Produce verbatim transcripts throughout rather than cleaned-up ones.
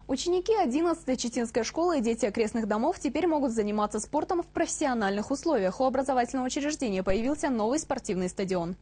Ученики одиннадцатой Читинской школы и дети окрестных домов теперь могут заниматься спортом в профессиональных условиях. У образовательного учреждения появился новый спортивный стадион.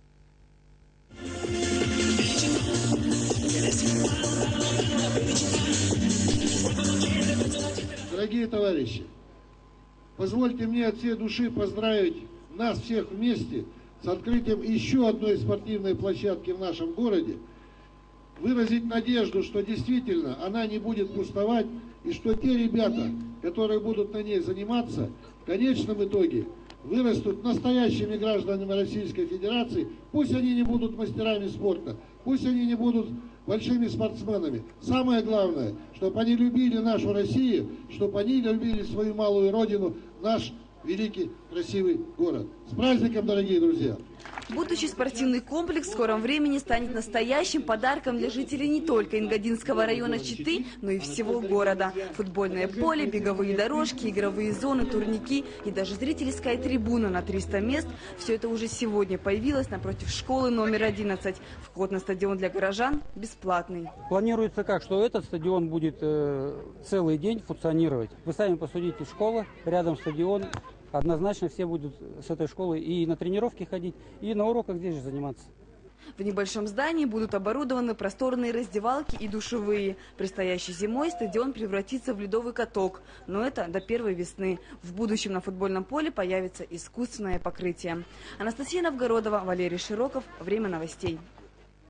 Дорогие товарищи, позвольте мне от всей души поздравить нас всех вместе с открытием еще одной спортивной площадки в нашем городе, выразить надежду, что действительно она не будет пустовать, и что те ребята, которые будут на ней заниматься, в конечном итоге вырастут настоящими гражданами Российской Федерации. Пусть они не будут мастерами спорта, пусть они не будут большими спортсменами. Самое главное, чтобы они любили нашу Россию, чтобы они любили свою малую родину, наш великий красивый город. С праздником, дорогие друзья! Будущий спортивный комплекс в скором времени станет настоящим подарком для жителей не только Ингодинского района Читы, но и всего города. Футбольное поле, беговые дорожки, игровые зоны, турники и даже зрительская трибуна на триста мест – все это уже сегодня появилось напротив школы номер одиннадцать. Вход на стадион для горожан бесплатный. Планируется как, что этот стадион будет э, целый день функционировать. Вы сами посудите, школа, рядом стадион. Однозначно все будут с этой школы и на тренировки ходить, и на уроках здесь же заниматься. В небольшом здании будут оборудованы просторные раздевалки и душевые. Предстоящей зимой стадион превратится в ледовый каток. Но это до первой весны. В будущем на футбольном поле появится искусственное покрытие. Анастасия Новгородова, Валерий Широков. Время новостей.